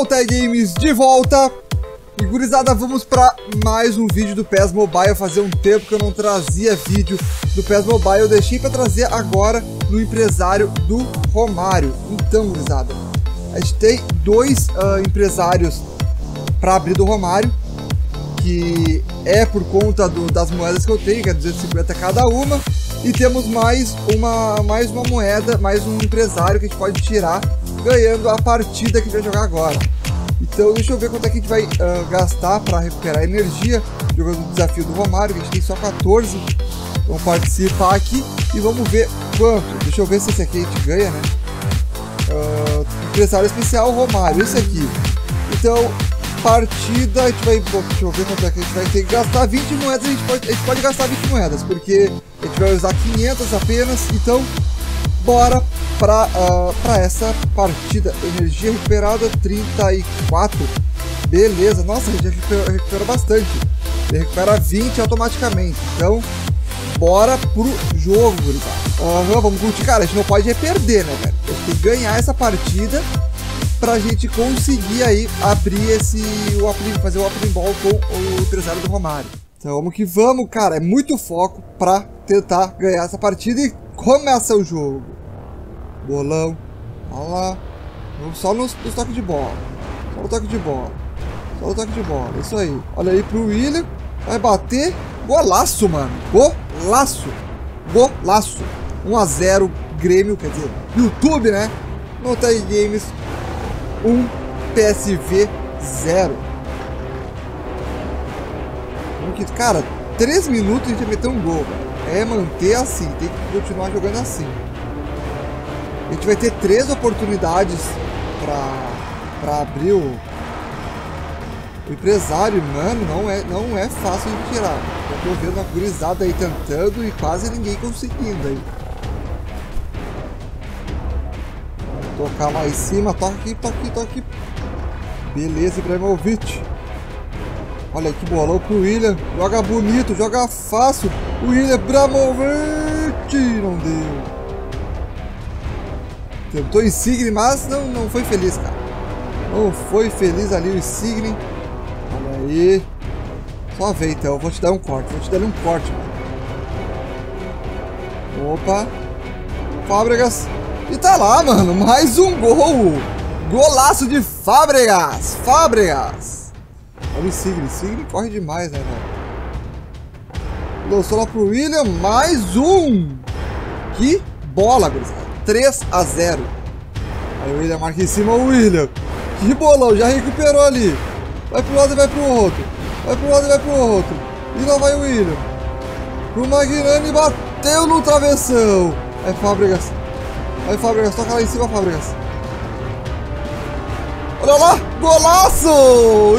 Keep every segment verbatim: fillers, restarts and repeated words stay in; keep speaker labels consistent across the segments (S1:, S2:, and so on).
S1: Tag Games de volta. E gurizada, vamos para mais um vídeo do P E S Mobile. Fazia um tempo que eu não trazia vídeo do P E S Mobile. Eu deixei para trazer agora no empresário do Romário. Então, gurizada, a gente tem dois uh, empresários para abrir do Romário, que é por conta do, das moedas que eu tenho, que é duzentos e cinquenta cada uma. E temos mais uma, mais uma moeda, mais um empresário que a gente pode tirar ganhando a partida que a gente vai jogar agora. Então deixa eu ver quanto é que a gente vai uh, gastar para recuperar energia jogando o desafio do Romário, que a gente tem só quatorze. Vamos participar aqui e vamos ver quanto. Deixa eu ver se esse aqui a gente ganha, né? Uh, empresário especial Romário, esse aqui. Então, partida, a gente vai... Bom, deixa eu ver quanto é que a gente vai ter que gastar. vinte moedas, a gente pode, a gente pode gastar vinte moedas, porque a gente vai usar quinhentas apenas. Então, bora para uh, para essa partida. Energia recuperada trinta e quatro. Beleza, nossa, a gente recupera, recupera bastante. Ele recupera vinte automaticamente. Então, bora pro jogo, uhum, vamos curtir. Cara, a gente não pode perder, né, velho? A gente tem que ganhar essa partida pra gente conseguir aí abrir esse o opening, fazer o opening ball com o empresário do Romário. Então vamos que vamos, cara. É muito foco pra tentar ganhar essa partida e começa o jogo. Bolão. Olha lá. Só nos, nos toques de bola. Só no toque de bola. Só no toque de bola. Isso aí. Olha aí pro William. Vai bater. Golaço, mano. Golaço. Golaço. um a zero Grêmio, quer dizer, YouTube, né? No Tag Games um, P S V zero. Cara, três minutos a gente vai meter um gol. É manter assim, tem que continuar jogando assim. A gente vai ter três oportunidades pra, pra abrir o, o empresário. Mano, não é, não é fácil de tirar. Eu tô vendo a gurizada aí tentando e quase ninguém conseguindo aí. Tocar lá em cima, toca aqui, toca aqui, toca aqui. Beleza, Ibrahimovic. Olha aí que bolão pro William. Joga bonito, joga fácil. O William Ibrahimovic. Não deu. Tentou Insigne, mas não, não foi feliz, cara. Não foi feliz ali o Insigne. Olha aí. Só vem então, eu vou te dar um corte. Vou te dar um corte, mano. Opa. Fábregas. E tá lá, mano, mais um gol. Golaço de Fábregas. Fábregas. Olha o Insigne. Insigne corre demais, né, velho? Lançou lá pro William. Mais um. Que bola, gurizada. três a zero. Aí o William marca em cima o William. Que bolão, já recuperou ali. Vai pro lado e vai pro outro. Vai pro lado e vai pro outro. E lá vai o William. Pro Magnani, bateu no travessão. É Fábregas. Aí Fábregas, toca lá em cima, Fábregas. Olha lá, golaço!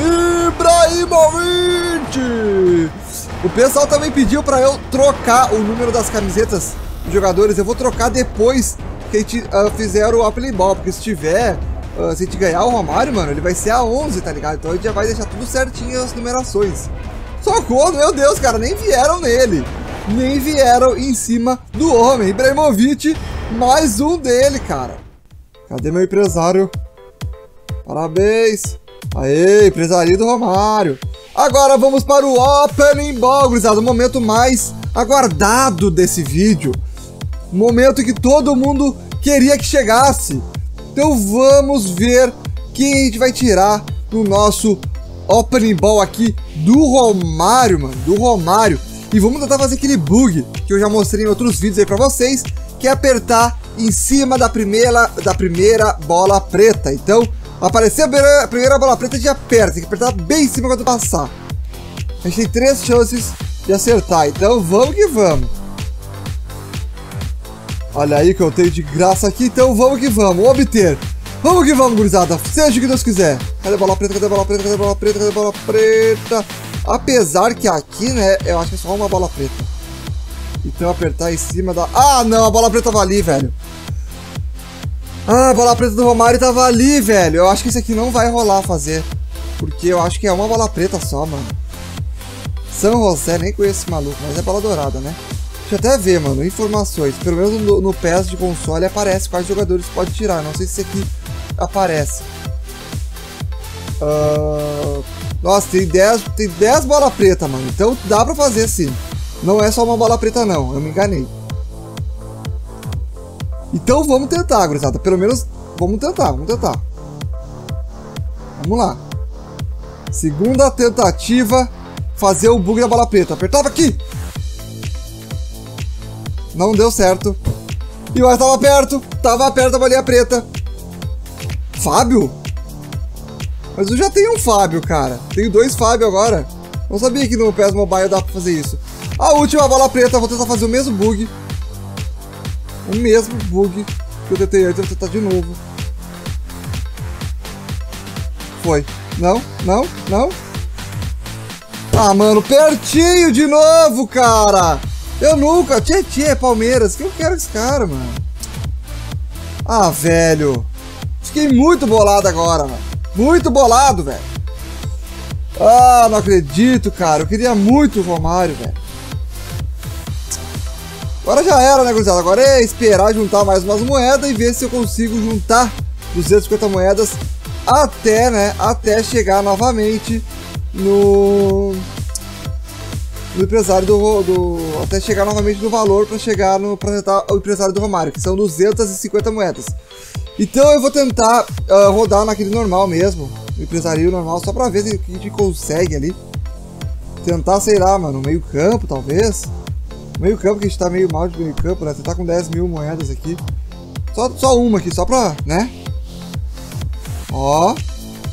S1: Ibrahimovic! O pessoal também pediu pra eu trocar o número das camisetas dos jogadores. Eu vou trocar depois que a gente uh, fizer o opening ball, porque se tiver, uh, se a gente ganhar o Romário, mano, ele vai ser a onze, tá ligado? Então a gente já vai deixar tudo certinho as numerações. Socorro, meu Deus, cara, nem vieram nele. Nem vieram em cima do homem. Ibrahimovic, mais um dele, cara. Cadê meu empresário? Parabéns. Aê, empresário do Romário. Agora vamos para o opening ball, gurizada. O momento mais aguardado desse vídeo. O momento que todo mundo queria que chegasse. Então vamos ver quem a gente vai tirar no nosso opening ball aqui do Romário, mano. Do Romário. E vamos tentar fazer aquele bug que eu já mostrei em outros vídeos aí pra vocês, que é apertar em cima da primeira, da primeira bola preta. Então, aparecer a primeira, a primeira bola preta, a gente aperta. Tem que apertar bem em cima quando passar. A gente tem três chances de acertar. Então, vamos que vamos. Olha aí que eu tenho de graça aqui. Então, vamos que vamos. Obter. Vamos que vamos, gurizada. Seja o que Deus quiser. Cadê a bola preta? Cadê a bola preta? Cadê a bola preta? Cadê a bola preta? Apesar que aqui, né, eu acho que é só uma bola preta. Então apertar em cima da... Ah, não, a bola preta tava ali, velho. Ah, a bola preta do Romário tava ali, velho. Eu acho que esse aqui não vai rolar fazer. Porque eu acho que é uma bola preta só, mano. São José, nem conheço esse maluco, mas é bola dourada, né? Deixa eu até ver, mano, informações. Pelo menos no, no P E S de console aparece quais jogadores pode tirar. Não sei se esse aqui aparece. Uh... Nossa, tem dez, tem dez bolas pretas, mano. Então dá pra fazer sim. Não é só uma bola preta, não. Eu me enganei. Então vamos tentar, gurizada. Pelo menos vamos tentar, vamos tentar. Vamos lá. Segunda tentativa. Fazer o bug da bola preta. Apertava aqui. Não deu certo. E eu tava perto. Tava perto da bolinha preta. Fábio? Mas eu já tenho um Fábio, cara. Tenho dois Fábio agora. Não sabia que no P E S Mobile dá pra fazer isso. A última bola preta. Vou tentar fazer o mesmo bug. O mesmo bug que eu tentei antes. Vou tentar de novo. Foi. Não, não, não. Ah, mano, pertinho de novo, cara. Eu nunca. Tchê, tchê, Palmeiras. O que eu quero com esse cara, mano? Ah, velho. Fiquei muito bolado agora, mano. Muito bolado, velho. Ah, não acredito, cara. Eu queria muito o Romário, velho. Agora já era, né, gurizada? Agora é esperar juntar mais umas moedas e ver se eu consigo juntar duzentas e cinquenta moedas até, né, até chegar novamente no, no empresário do, do... Até chegar novamente no valor para chegar no... Pra tentar o empresário do Romário, que são duzentas e cinquenta moedas. Então eu vou tentar uh, rodar naquele normal mesmo, no empresário normal, só pra ver se a gente consegue ali. Tentar, sei lá, mano, meio campo, talvez. Meio campo, que a gente tá meio mal de meio campo, né? Você tá com dez mil moedas aqui. Só, só uma aqui, só pra, né? Ó.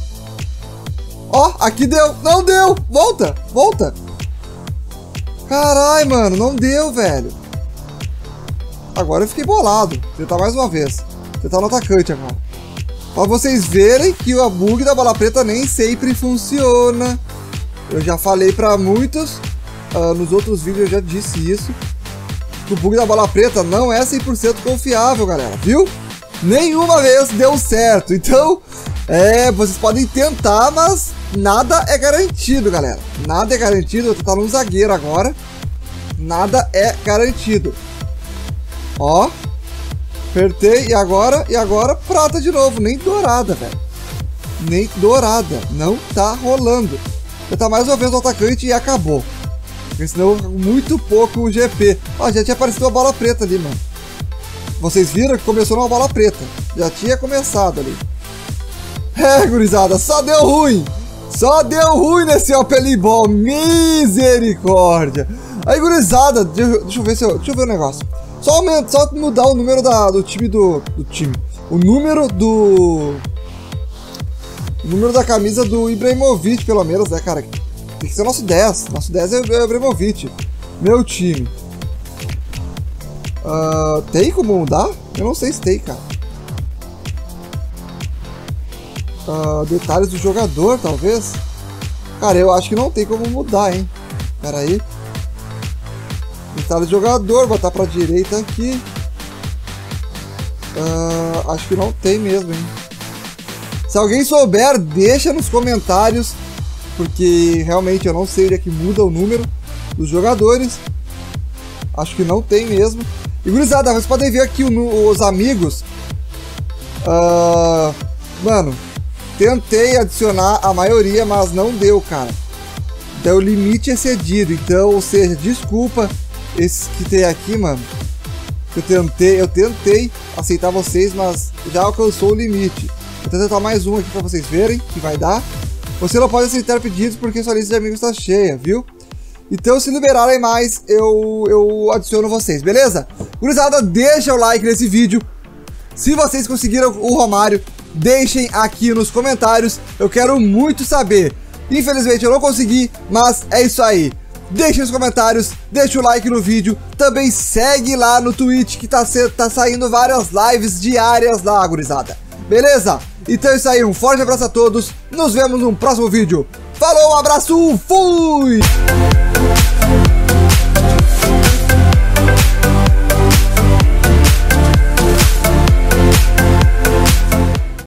S1: Ó, aqui deu. Não deu. Volta, volta. Carai, mano, não deu, velho. Agora eu fiquei bolado. Tentar mais uma vez. Tentar no atacante agora. Pra vocês verem que o bug da bola preta nem sempre funciona. Eu já falei pra muitos. Uh, nos outros vídeos eu já disse isso. Que o bug da bola preta não é cem por cento confiável, galera. Viu? Nenhuma vez deu certo. Então, é, vocês podem tentar, mas nada é garantido, galera. Nada é garantido. Eu vou tentar num zagueiro agora. Nada é garantido. Ó. Apertei. E agora? E agora prata de novo. Nem dourada, velho. Nem dourada. Não tá rolando. Vou tentar mais uma vez o atacante e acabou. Porque senão muito pouco o G P. Ó, já tinha aparecido uma bola preta ali, mano. Vocês viram que começou numa bola preta. Já tinha começado ali. É, gurizada, só deu ruim. Só deu ruim nesse Open Ball. Misericórdia. Aí, gurizada, deixa eu ver se eu, deixa eu ver o negócio. Só, aumenta, só mudar o número da, do time do, do time. O número do... O número da camisa do Ibrahimovic, pelo menos, né, cara? Tem que ser nosso dez. Nosso dez é o Ibrahimovic. Meu time. Uh, tem como mudar? Eu não sei se tem, cara. Uh, detalhes do jogador, talvez. Cara, eu acho que não tem como mudar, hein. Pera aí. Detalhes do jogador, botar pra direita aqui. Uh, acho que não tem mesmo, hein. Se alguém souber, deixa nos comentários. Porque realmente eu não sei onde é que muda o número dos jogadores. Acho que não tem mesmo. E gurizada, vocês podem ver aqui o, os amigos. Uh, mano, tentei adicionar a maioria, mas não deu, cara. Deu o limite excedido. Então, ou seja, desculpa esses que tem aqui, mano. Eu tentei, eu tentei aceitar vocês, mas já alcançou o limite. Vou tentar mais um aqui pra vocês verem que vai dar. Você não pode aceitar pedidos porque sua lista de amigos está cheia, viu? Então, se liberarem mais, eu, eu adiciono vocês, beleza? Gurizada, deixa o like nesse vídeo. Se vocês conseguiram o Romário, deixem aqui nos comentários. Eu quero muito saber. Infelizmente, eu não consegui, mas é isso aí. Deixe nos comentários, deixa o like no vídeo. Também segue lá no Twitch, que tá, tá saindo várias lives diárias lá, gurizada. Beleza? Então é isso aí, um forte abraço a todos. Nos vemos no próximo vídeo. Falou, um abraço, fui!